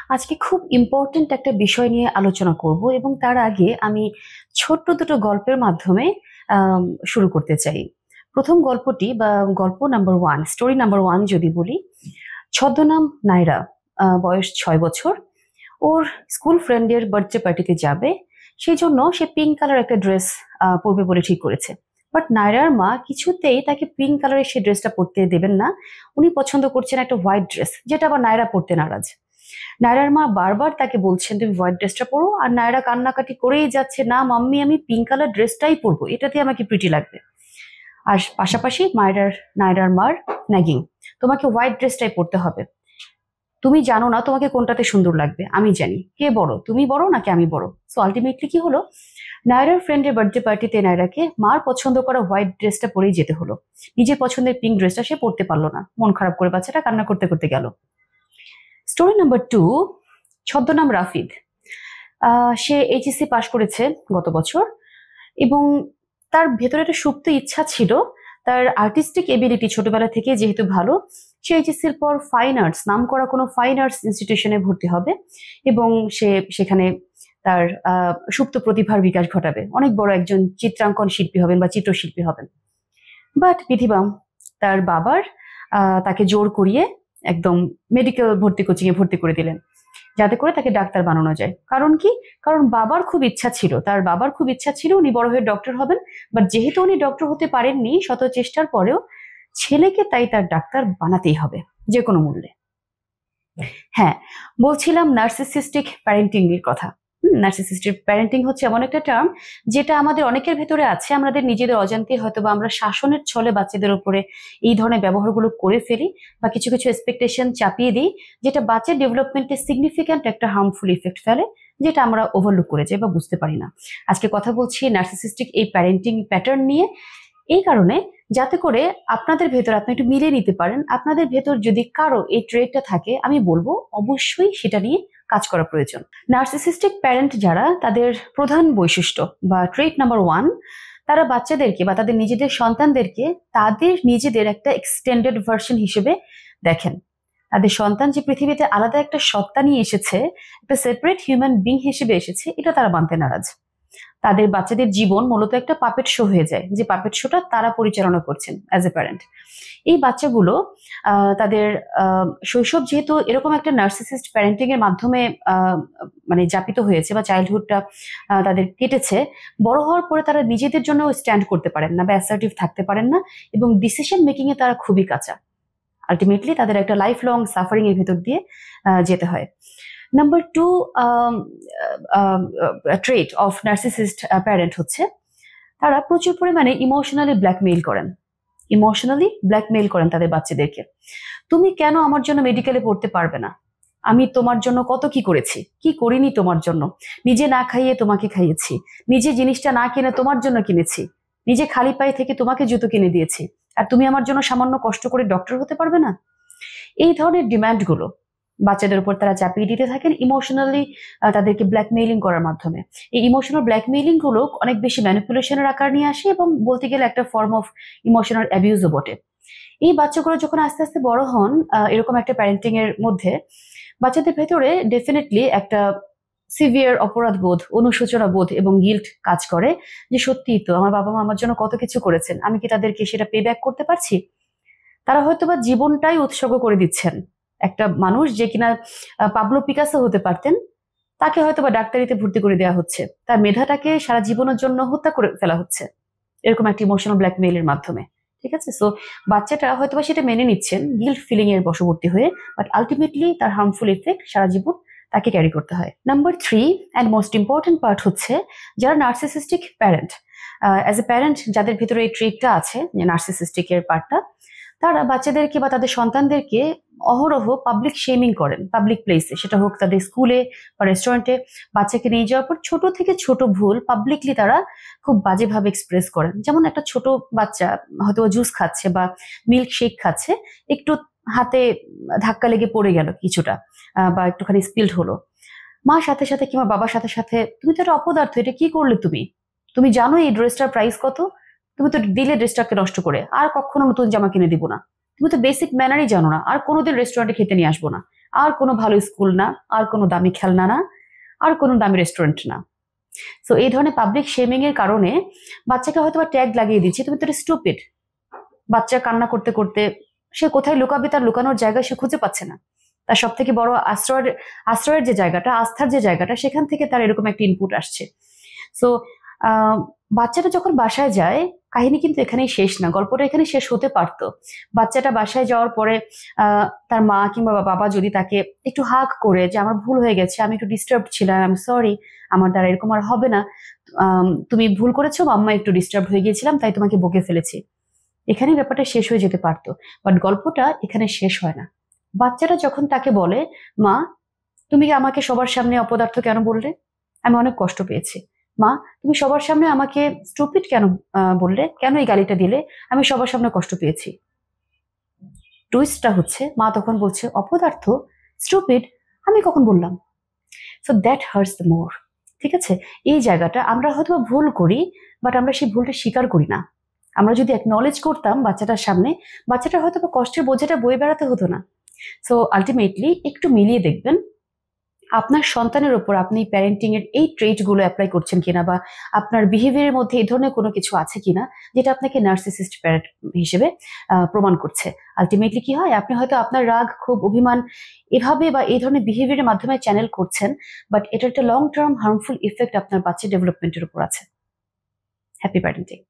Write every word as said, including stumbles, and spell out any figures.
আজকে খুব ইম্পর্টেন্ট একটা বিষয় নিয়ে আলোচনা করব এবং তার আগে আমি ছোট্ট দুটো গল্পের মাধ্যমে আম, শুরু করতে চাই। প্রথম গল্পটি বা গল্প number one, story number one যদি বলি, ছদ্মনাম নাইরা, আহ, বয়স ছয় বছর। ওর স্কুল ফ্রেন্ডের বার্থডে পার্টিতে যাবে, সেই জন্য সে পিঙ্ক কালার একটা ড্রেস পরবে বলে ঠিক করেছে। বাট নায়রার মা কিছুতেই তাকে পিঙ্ক কালারের সেই ড্রেসটা পরতে দেবেন না। উনি পছন্দ করছেন একটা হোয়াইট ড্রেস, যেটা আবার নায়রা পরতে নারাজ। নায়রার মা বারবার তাকে বলছেন তুমি হোয়াইট ড্রেসটা পরো, আর নায়রা কান্নাকাটি করেই যাচ্ছে, না মাম্মি আমি পিঙ্ক কালার ড্রেসটাই পরবো, এটাতে আমাকে প্রিটি লাগবে। আর পাশাপাশি মায়েরার নায়রার মার নাগিং, তোমাকে হোয়াইট ড্রেসটাই পরতে হবে, তুমি জানো না তোমাকে কোনটাতে সুন্দর লাগবে, আমি জানি, কে বড়, তুমি বড় নাকি আমি বড়। সো আলটিমেটলি কি হলো, নায়রার ফ্রেন্ডের বার্থডে পার্টিতে নায়রাকে মার পছন্দ করা হোয়াইট ড্রেসটা পরেই যেতে হলো। নিজের পছন্দের পিঙ্ক ড্রেসটা সে পরতে পারলো না, মন খারাপ করে বাচ্চাটা কান্না করতে করতে গেল। স্টোরি নাম্বার টু, ছদ্মনাম রাফিদ। আহ সে এইচএসসি পাশ করেছে গত বছর এবং তার ভেতরে একটা সুপ্ত ইচ্ছা ছিল, তার আর্টিস্টিক এবিলিটি ছোটবেলা থেকে যেহেতু ভালো, সে এইচএসসির পর ফাইন আর্টস নাম করা কোনো ফাইন আর্টস ইনস্টিটিউশনে ভর্তি হবে এবং সে সেখানে তার আহ সুপ্ত প্রতিভার বিকাশ ঘটাবে, অনেক বড় একজন চিত্রাঙ্কন শিল্পী হবেন বা চিত্রশিল্পী হবেন। বাট বিধিবাম তার বাবার আহ তাকে জোর করিয়ে একদম মেডিকেল ভর্তি কোচিং এ ভর্তি করে দিলেন, যাতে করে তাকে ডাক্তার বানানো যায়। কারণ কি, কারণ বাবার খুব ইচ্ছা ছিল, তার বাবার খুব ইচ্ছা ছিল উনি বড় হয়ে ডক্টর হবেন। বাট যেহেতু উনি ডক্টর হতে পারেননি শত চেষ্টার পরেও, ছেলেকে তাই তার ডাক্তার বানাতেই হবে যে কোনো মূল্যে। হ্যাঁ, বলছিলাম নার্সিসিস্টিক প্যারেন্টিং এর কথা। নার্সিসিস্টিক প্যারেন্টিং হচ্ছে এমন একটা টার্ম যেটা আমাদের অনেকের ভেতরে আছে, আমাদের নিজেদের অজান্তে হয়তো বা আমরা শাসনের ছলে বাচ্চাদের উপরে এই ধরনের ব্যবহারগুলো করে ফেলি বা কিছু কিছু এক্সপেকটেশন চাপিয়ে দিই, যেটা বাচ্চার ডেভেলপমেন্টে সিগনিফিক্যান্ট একটা হার্মফুল ইফেক্ট ফেলে, যেটা আমরা ওভারলুক করে যাই বা বুঝতে পারি না। আজকে কথা বলছি নার্সিসিস্টিক এই প্যারেন্টিং প্যাটার্ন নিয়ে, এই কারণে যাতে করে আপনাদের ভেতর আপনি একটু মিলিয়ে নিতে পারেন। আপনাদের ভেতর যদি কারো এই ট্রেটটা থাকে, আমি বলবো অবশ্যই সেটা নিয়ে কাজ করা প্রয়োজন। নার্সিসিস্টিক প্যারেন্ট যারা, তাদের প্রধান বৈশিষ্ট্য বা ট্রেট নাম্বার ওয়ান, তারা বাচ্চাদেরকে বা তাদের নিজেদের সন্তানদেরকে তাদের নিজেদের একটা এক্সটেন্ডেড ভার্সন হিসেবে দেখেন। তাদের সন্তান যে পৃথিবীতে আলাদা একটা সত্তা নিয়ে এসেছে, একটা সেপারেট হিউম্যান বিং হিসেবে এসেছে, এটা তারা মানতে নারাজ। তাদের বাচ্চাদের জীবন মূলত একটা পাপেট শো হয়ে যায়, যে পাপেট শোটা তারা পরিচালনা করছেন অ্যাজ এ প্যারেন্ট। এই বাচ্চাগুলো আহ তাদের আহ শৈশব যেহেতু এরকম একটা নার্সিসিস্ট প্যারেন্টিং এর মাধ্যমে আহ মানে যাপিত হয়েছে বা চাইল্ডহুডটা তাদের কেটেছে, বড় হওয়ার পরে তারা নিজেদের জন্য স্ট্যান্ড করতে পারেন না বা অ্যাসার্টিভ থাকতে পারেন না এবং ডিসিশন মেকিং এ তারা খুবই কাঁচা। আলটিমেটলি তাদের একটা লাইফ লং সাফারিং এর ভেতর দিয়ে যেতে হয়। Number two trait of narcissist parent হচ্ছে, তারা প্রচুর পরিমাণে ইমোশনালি ব্ল্যাকমেইল করেন। ইমোশনালি ব্ল্যাকমেইল করেন তাদের বাচ্চাদেরকে। তুমি কেন আমার জন্য মেডিকেলে পড়তে পারবে না? আমি তোমার জন্য কত কি করেছি, কি করিনি তোমার জন্য। নিজে না খাইয়ে তোমাকে খাইয়েছি, নিজে জিনিসটা না কিনে তোমার জন্য কিনেছি, নিজে খালি পায়ে থেকে তোমাকে জুতো কিনে দিয়েছি, আর তুমি আমার জন্য সামান্য কষ্ট করে ডক্টর হতে পারবে না? এই ধরনের ডিমান্ড গুলো বাচ্চাদের উপর তারা চাপিয়ে দিতে থাকেন ইমোশনালি, তাদেরকে ব্ল্যাকমেইলিং করার মাধ্যমে। এই ইমোশনাল ব্ল্যাকমেইলিং গুলো অনেক বেশি ম্যানিপুলেশনের আকার নিয়ে আসে এবং বলতে গেলে একটা ফর্ম অফ ইমোশনাল অ্যাবিউজও বটে। এই বাচ্চাগুলো যখন আস্তে আস্তে বড় হন এরকম একটা প্যারেন্টিং এর মধ্যে, বাচ্চাদের ভেতরে ডেফিনেটলি একটা সিভিয়ার অপরাধ বোধ, অনুশোচনা বোধ এবং গিল্ট কাজ করে, যে সত্যিই তো আমার বাবা মা আমার জন্য কত কিছু করেছেন, আমি কি তাদেরকে সেটা পে ব্যাক করতে পারছি? তারা হয়তো বা জীবনটাই উৎসর্গ করে দিচ্ছেন। একটা মানুষ যে কিনা পাবলো পিকাসো হতে পারতেন, তাকে হয়তো বা ডাক্তারিতে ভর্তি করে দেওয়া হচ্ছে, তার মেধাটাকে সারা জীবনের জন্য হত্যা করে ফেলা হচ্ছে এরকম একটা ইমোশনাল ব্ল্যাকমেইলের মাধ্যমে। ঠিক আছে, সো বাচ্চাটা হয়তো বা সেটা মেনে নিচ্ছেন গিল্ট ফিলিং এর বশবর্তী হয়ে, বাট আলটিমেটলি তার হার্মফুল ইফেক্ট সারা জীবন তাকে ক্যারি করতে হয়। Number three and most important part হচ্ছে, যারা narcissistic parent, as a parent যাদের ভিতরে এই ট্রেটটা আছে, যে নার্সিসিস্টিক এর পার্টটা, তারা বাচ্চাদেরকে বা তাদের সন্তানদেরকে অহরহ পাবলিক শেমিং করেন পাবলিক প্লেসে, সেটা হোক তাদের স্কুলে বা রেস্টুরেন্টে। বাচ্চাকে নিয়ে যাওয়ার পর ছোট থেকে ছোট ভুল পাবলিকলি তারা খুব বাজেভাবে এক্সপ্রেস করেন। যেমন একটা ছোট বাচ্চা হয়তো জুস খাচ্ছে বা মিল্ক শেক খাচ্ছে, একটু হাতে ধাক্কা লেগে পড়ে গেল কিছুটা বা একটুখানি স্পিল্ড হলো, মার সাথে সাথে কিংবা বাবার সাথে সাথে, তুমি তো এটা অপদার্থ, এটা কি করলে তুমি? তুমি জানো এই ড্রেসটার প্রাইস কত? তুমি তো দিলে ড্রেসটাকে নষ্ট করে, আর কখনো নতুন জামা কিনে দিব না। তুমি তো বেসিক ম্যানারই জানো না, আর কোনোদিন রেস্টুরেন্টে খেতে নিয়ে আসবো না। আর কোনো ভালো স্কুল না, আর কোনো দামি খেলনা না, আর কোনো দামি রেস্টুরেন্ট না। সো এই ধরনের পাবলিক শেমিং এর কারণে বাচ্চাকে হয়তো ট্যাগ লাগিয়ে দিচ্ছি, তুমি তো স্টুপিড। বাচ্চা কান্না করতে করতে সে কোথায় লুকাবে, তার লুকানোর জায়গা সে খুঁজে পাচ্ছে না। তার সব থেকে বড় আশ্রয়ের আশ্রয়ের যে জায়গাটা, আস্থার যে জায়গাটা, সেখান থেকে তার এরকম একটা ইনপুট আসছে। সো বাচ্চাটা যখন বাসায় যায়, কাহিনী কিন্তু এখানেই শেষ না, গল্পটা এখানে শেষ হতে পারতো। বাচ্চাটা বাসায় যাওয়ার পরে আহ তার মা কিংবা বাবা যদি তাকে একটু হাক করে যে আমার ভুল হয়ে গেছে, আমি একটু ডিস্টার্ব ছিলাম, আই এম সরি, আমার দ্বারা এরকম আর হবে না, তুমি ভুল করেছো, মাম্মা একটু ডিস্টার্ব হয়ে গিয়েছিলাম তাই তোমাকে বকে ফেলেছি, এখানে ব্যাপারটা শেষ হয়ে যেতে পারতো। বাট গল্পটা এখানে শেষ হয় না। বাচ্চাটা যখন তাকে বলে, মা তুমি আমাকে সবার সামনে অপদার্থ কেন বললে, আমি অনেক কষ্ট পেয়েছি। মা তুমি সবার সামনে আমাকে স্টুপিড কেন বললে, কেন এই গালিটা দিলে, আমি সবার সামনে কষ্ট পেয়েছি। টুইস্টটা হচ্ছে মা তখন বলছে, অপদার্থ, স্টুপিড, আমি কখন বললাম? So that hurts the more. ঠিক আছে, এই জায়গাটা আমরা হয়তো ভুল করি, বাট আমরা সেই ভুলটা স্বীকার করি না। আমরা যদি অ্যাকনলেজ করতাম বাচ্চাটার সামনে, বাচ্চাটার হয়তো কষ্টের বোঝাটা বয়ে বেড়াতে হতো না। সো আলটিমেটলি একটু মিলিয়ে দেখবেন আপনার সন্তানের উপর আপনি প্যারেন্টিং এর এই ট্রেট গুলো অ্যাপ্লাই করছেন কিনা, বা আপনার বিহেভিয়ারের মধ্যে এই ধরনের কোনো কিছু আছে কিনা যেটা আপনাকে নার্সিসিস্ট প্যারেন্ট হিসেবে প্রমাণ করছে। আলটিমেটলি কি হয়, আপনি হয়তো আপনার রাগ, ক্ষোভ, অভিমান এভাবে বা এই ধরনের বিহেভিয়ারের মাধ্যমে চ্যানেল করছেন, বাট এটা একটা লং টার্ম হার্মফুল ইফেক্ট আপনার বাচ্চার ডেভেলপমেন্টের উপর আছে। Happy parenting.